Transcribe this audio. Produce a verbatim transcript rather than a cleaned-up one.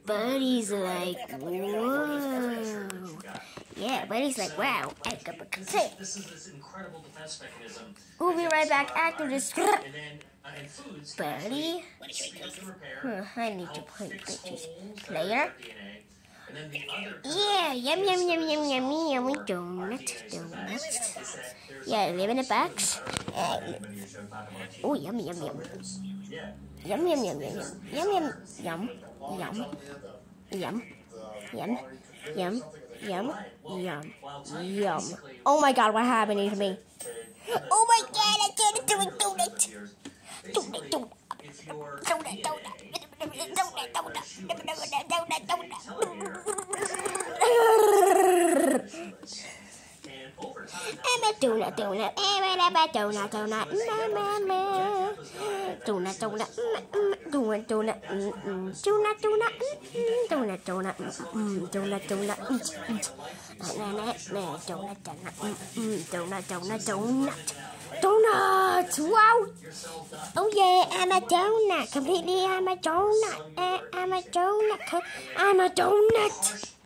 Buddy's like, whoa. Yeah, Buddy's like, wow, I got a complete. We'll be right back after this. Buddy? Huh, I need to play Buddy's player. Yeah, yum, yum, yum, yum, yummy, yummy donut, donuts. Yeah, live in the box. Uh, oh, yum, yum, yum. Yum, yum, yum, yum, yum, yum, yum, yum, yum, yum, yum, yum, yum, yum. Oh my God, what happened to me? Oh my God, I can't do it, donut. Donut, donut. Donut, donut. Donut, donut. Donut, donut, donut. I'm a donut, donut. I'm a donut, donut. Donut, donut. Donut, donut. Donut, donut. Donut, donut. Donut, donut. Donut, donut. Donut, donut, donut. Donuts! Wow! Oh yeah, I'm a donut. Completely, I'm a donut. I'm a donut. I'm a donut.